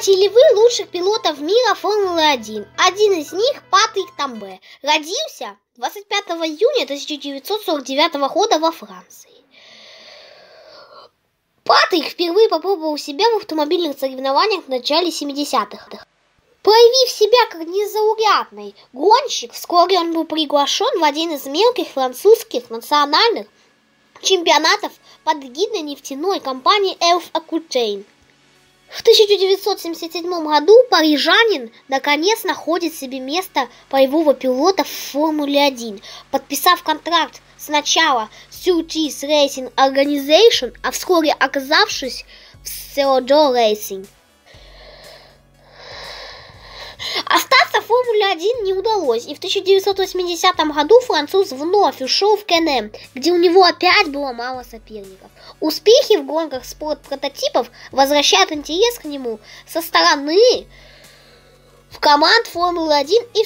Знаете ли вы лучших пилотов мира Формулы-1? Один из них Патрик Тамбе. Родился 25 июня 1949 года во Франции. Патрик впервые попробовал себя в автомобильных соревнованиях в начале 70-х. Проявив себя как незаурядный гонщик, вскоре он был приглашен в один из мелких французских национальных чемпионатов под эгидой нефтяной компании Elf Aquitaine. В 1977 году парижанин наконец находит себе место боевого пилота в Формуле-1, подписав контракт сначала с Surtees Racing Organization, а вскоре оказавшись в Theodore Racing. Остаться в Формуле-1 не удалось, и в 1980 году француз вновь ушел в КНМ, где у него опять было мало соперников. Успехи в гонках спорт-прототипов возвращают интерес к нему со стороны в команд Формулы-1, и в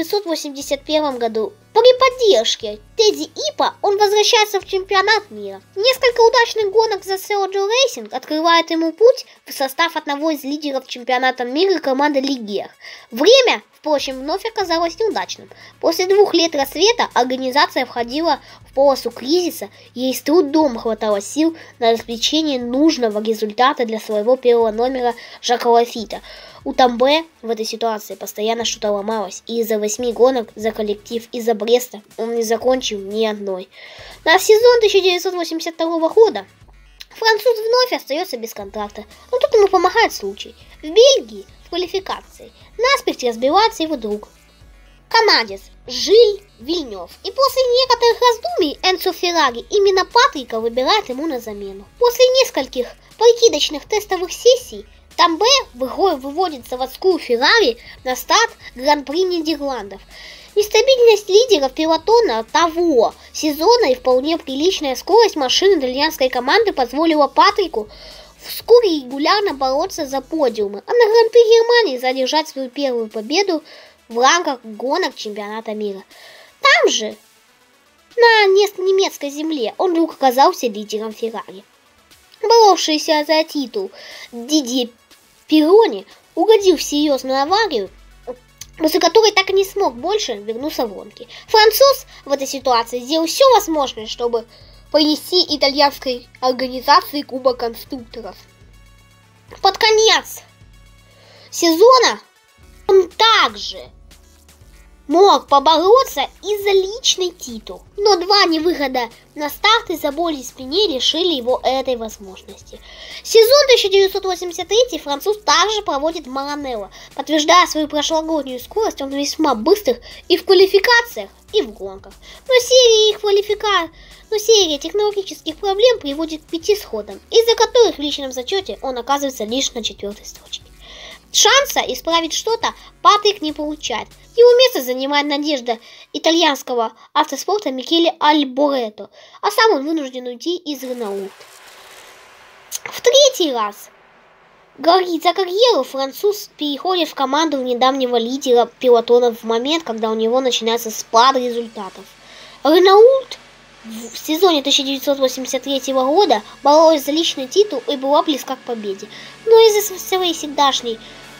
1981 году при поддержке Тедди Ипа он возвращается в чемпионат мира. Несколько удачных гонок за Theodore Racing открывает ему путь в состав одного из лидеров чемпионата мира команды Лигер. Время, впрочем, вновь оказалось неудачным. После 2 лет рассвета организация входила в полосу кризиса, ей с трудом хватало сил на обеспечение нужного результата для своего первого номера Жака Лафита. У Тамбе в этой ситуации постоянно что-то ломалось, и из-за 8 гонок за коллектив из-за Бреста он не закончил ни одной. На сезон 1982 года француз вновь остается без контракта, но тут ему помогает случай. В Бельгии в квалификации наспех разбивается его друг, канадец Жиль Вильнёв. И после некоторых раздумий Энцо Феррари именно Патрика выбирает ему на замену. После нескольких прикидочных тестовых сессий Тамбе выводит заводскую Феррари на старт Гран-при Нидерландов. Нестабильность лидеров пилотона того сезона и вполне приличная скорость машины итальянской команды позволила Патрику вскоре регулярно бороться за подиумы, а на Гран-при Германии задержать свою первую победу в рамках гонок чемпионата мира. Там же, на немецкой земле, он вдруг оказался лидером Феррари. Боровшийся за титул Дидье Пирони угодил в серьезную аварию, после которой так и не смог больше вернуться в гонки. Француз в этой ситуации сделал все возможное, чтобы принести итальянской организации Кубок конструкторов. Под конец сезона он также мог побороться и за личный титул, но 2 невыхода на старт из-за боли в спине лишили его этой возможности. Сезон 1983 француз также проводит в Маранелло. Подтверждая свою прошлогоднюю скорость, он весьма быстр и в квалификациях, и в гонках. Но серия технологических проблем приводит к 5 сходам, из-за которых в личном зачете он оказывается лишь на 4-й строчке. Шанса исправить что-то Патрик не получает. Его место занимает надежда итальянского автоспорта Микеле Альборетто, а сам он вынужден уйти из Renault. В 3-й раз за карьеру француз переходит в команду недавнего лидера пилотона в момент, когда у него начинается спад результатов. Renault в сезоне 1983 года боролась за личный титул и была близка к победе, но из-за своей всегдашней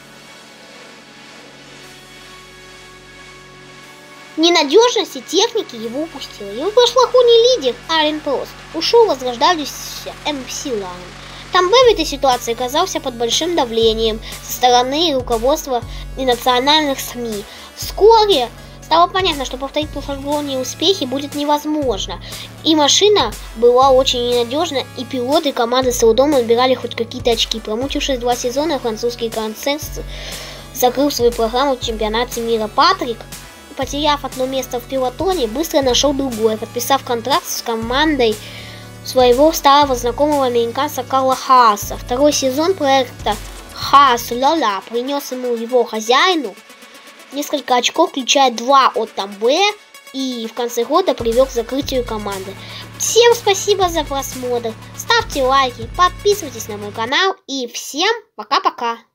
ненадежности техники его упустила. Его прошлогодний лидер Ален Прост ушел возрождающийся МС Лайн. Тамбе в этой ситуации оказался под большим давлением со стороны руководства и национальных СМИ. Вскоре стало понятно, что повторить прошлогодние успехи будет невозможно. И машина была очень ненадежна, и пилоты команды с трудом набирали хоть какие-то очки. Промучившись 2 сезона, французский концерн закрыл свою программу в чемпионате мира. Патрик, потеряв одно место в пилотоне, быстро нашел другое, подписав контракт с командой своего старого знакомого американца Карла Хааса. 2-й сезон проекта Хаас-Лола принес ему его хозяину несколько очков, включая 2 от Тамбе, и в конце года привел к закрытию команды. Всем спасибо за просмотр, ставьте лайки, подписывайтесь на мой канал, и всем пока-пока!